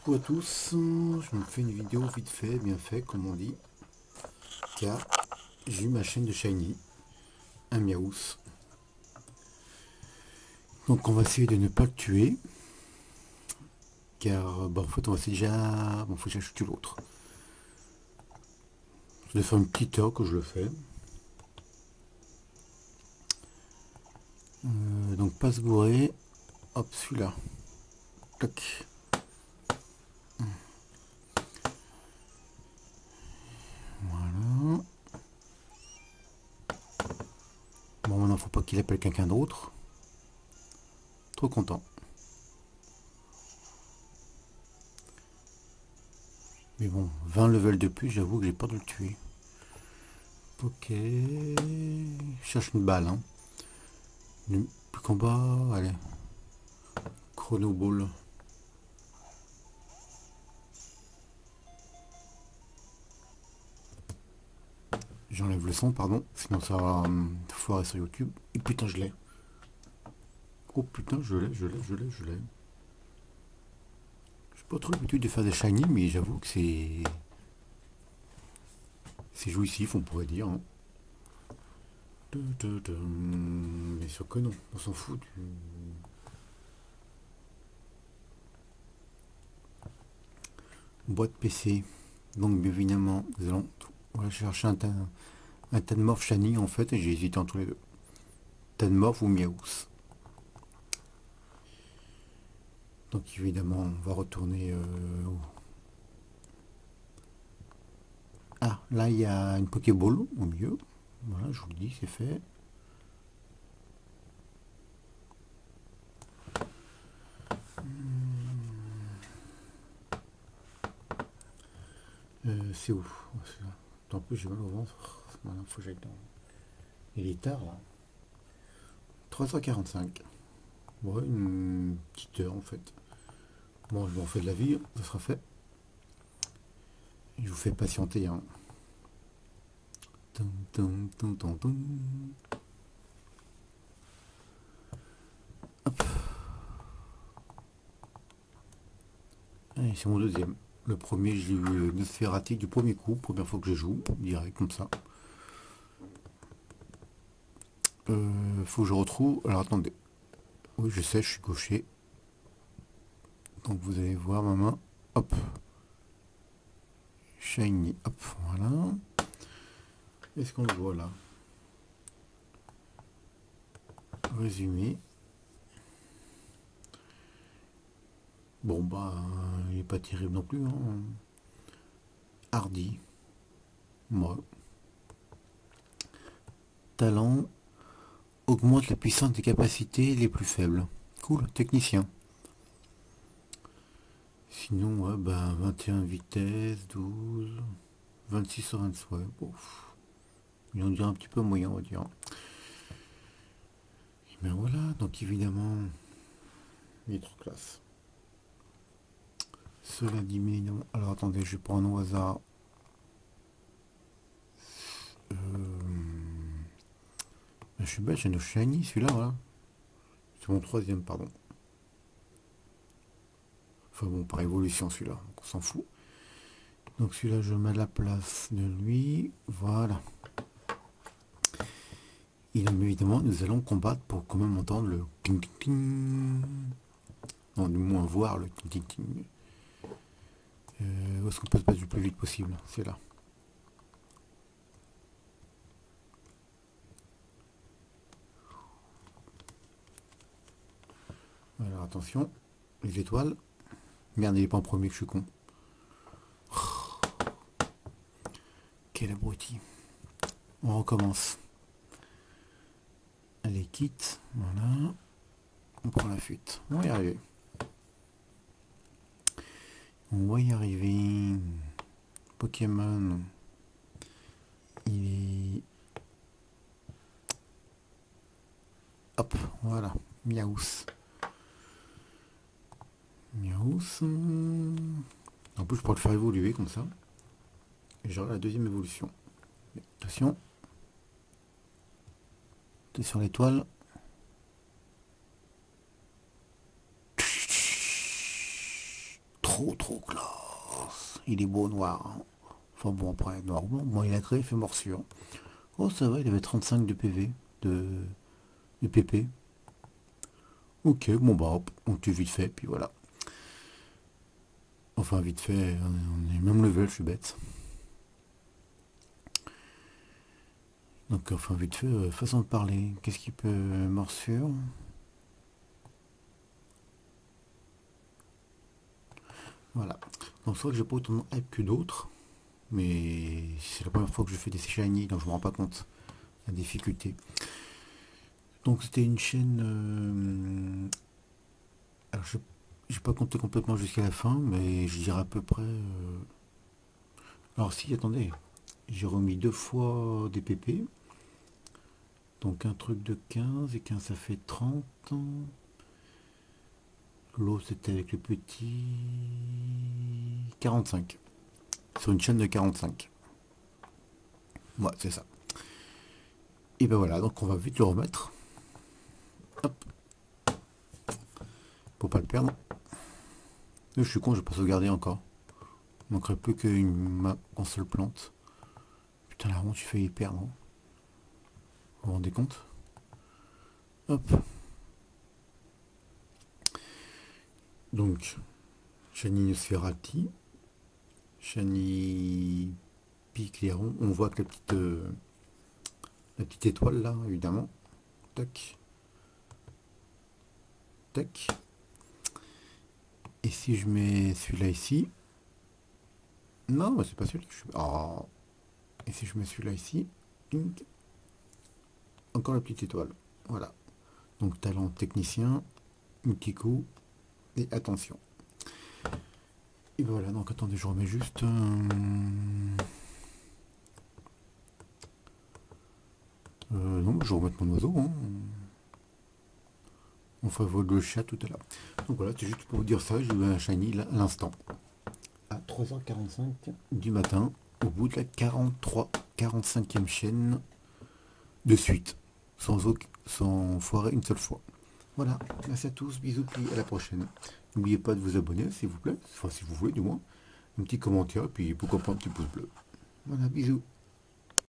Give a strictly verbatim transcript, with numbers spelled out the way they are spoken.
Coucou à tous, je me fais une vidéo vite fait, bien fait comme on dit, car j'ai eu ma chaîne de Shiny, un Miaous. Donc on va essayer de ne pas le tuer, car bon, en fait on va essayer déjà, bon faut que j'achète l'autre. Je vais faire une petite heure que je le fais. Euh, donc pas se gourer, hop celui-là, tac. Voilà. Bon maintenant faut pas qu'il appelle quelqu'un d'autre. Trop content. Mais bon, vingt levels de plus, j'avoue que j'ai peur de le tuer. Ok. Je cherche une balle. Hein. Le plus combat, allez. Chrono Ball. J'enlève le son, pardon. Sinon ça va euh, foirer sur YouTube. Et putain, je l'ai. Oh putain, je l'ai, je l'ai, je l'ai, je l'ai. J'ai pas trop l'habitude de faire des shiny, mais j'avoue que c'est. C'est jouissif, on pourrait dire. Hein. Bien sûr que non, on s'en fout. Du... Boîte P C. Donc, bien évidemment, nous allons voilà, chercher un tas, un tas de morph shiny en fait, et j'ai hésité entre les deux. Tas de morph ou Miaous. Donc, évidemment, on va retourner. Euh, Ah, là, il y a une Pokéball au milieu. Voilà, je vous le dis, c'est fait. Euh, c'est où? En plus, j'ai mal au ventre. Maintenant, faut que j'aille dans. Il est tard là. trois heures quarante-cinq. Ouais, une petite heure en fait. Bon, je m'en fais de la vie, ça sera fait. Je vous fais patienter. Hein. Tum, tum, tum, tum, tum. Hop. Allez, c'est mon deuxième. Le premier, j'ai eu une Nosferatu du premier coup, première fois que je joue, direct comme ça. Euh, faut que je retrouve. Alors attendez. Oui, je sais, je suis gaucher. Donc vous allez voir ma main. Hop. Shiny. Hop, voilà. Est-ce qu'on le voit là? Résumé. Bon bah, il n'est pas terrible non plus. Hein. Hardy. Moi. Talent. Augmente la puissance des capacités les plus faibles. Cool. Technicien. Sinon, ouais, bah, vingt et un vitesse, douze, vingt-six sur vingt-six. Ouais, bon. Il en dirait un petit peu moyen, on va dire. Et ben voilà, donc évidemment, il est trop classe. Cela dit, mais non. Alors attendez, je vais prendre au hasard. Euh... Je suis bête, j'ai nos shiny, celui-là, voilà. C'est mon troisième, pardon. Enfin bon, par évolution, celui-là, on s'en fout. Donc celui-là, je mets à la place de lui. Voilà. Et donc, évidemment, nous allons combattre pour quand même entendre le ting ting ting. Non, du moins voir le ting ting ting. Euh, où est-ce qu'on peut se battre le plus vite possible? C'est là. Alors attention, les étoiles. Merde, il est pas en premier que je suis con. Oh, quel abruti. On recommence. Allez, quitte. Voilà. On prend la fuite. On va y arriver. On va y arriver. Pokémon. Il est... Hop, voilà. Miaous. Miaous. En plus, je pourrais le faire évoluer comme ça. Et j'aurai la deuxième évolution. Attention. T'es sur l'étoile. trop trop classe. Il est beau noir. Hein. Enfin bon, après, noir blanc. Bon, il a créé, il fait morsure. Oh, ça va, il avait trente-cinq de P V, de, de P P. Ok, bon bah hop, on tue vite fait, puis voilà. Enfin, vite fait, on est même level, je suis bête. Donc, enfin, vite fait, euh, façon de parler. Qu'est-ce qui peut morsure? Voilà. Donc, c'est vrai que j'ai pas autant de hype que d'autres. Mais c'est la première fois que je fais des shiny, donc je me rends pas compte de la difficulté. Donc, c'était une chaîne. euh, Alors, je j'ai pas compté complètement jusqu'à la fin, mais je dirais à peu près. euh, Alors, si, attendez. J'ai remis deux fois des P P. Donc, un truc de quinze et quinze ça fait trente. L'autre, c'était avec le petit. quarante-cinq. Sur une chaîne de quarante-cinq. Ouais, c'est ça. Et ben voilà, donc on va vite le remettre. Hop, pour pas le perdre. Je suis con, je vais pas sauvegarder encore. Il manquerait plus qu'une map en seule plante. Putain, la honte, tu fais y perdre. Hein. Vous vous rendez compte? Hop. Donc, Shani Nosferati. Shani Picléron. On voit que la petite, euh, la petite étoile là, évidemment. Tac. Tac. Et si je mets celui-là ici. Non, bah c'est pas celui-là. Je... Oh. Et si je mets celui-là ici. Encore la petite étoile. Voilà. Donc talent technicien, multi-coup et attention. Et voilà, donc attendez, je remets juste... Euh, euh, non, je vais remettre mon oiseau. Hein. On fera voler le chat tout à l'heure. Donc voilà, c'est juste pour vous dire ça, j'ai eu un shiny là, à l'instant. À trois heures quarante-cinq du matin, au bout de la quarante-trois quarante-cinquième chaîne de suite. Sans, sans foirer une seule fois. Voilà, merci à tous, bisous, puis à la prochaine. N'oubliez pas de vous abonner, s'il vous plaît, enfin si vous voulez du moins. Un petit commentaire, puis pourquoi pas un petit pouce bleu. Voilà, bisous.